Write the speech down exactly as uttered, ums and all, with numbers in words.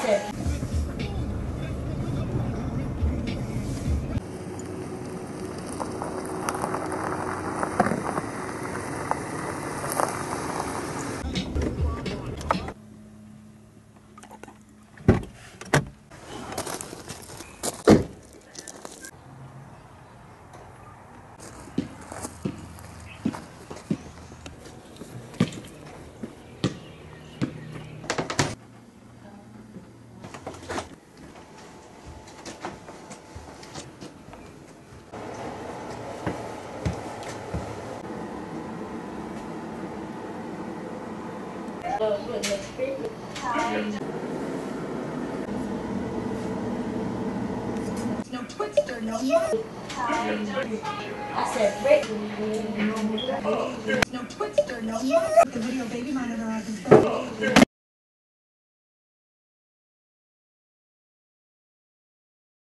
said. No Twister, no mud. I said, Rick. No Twister, no mud. The video baby monitor on his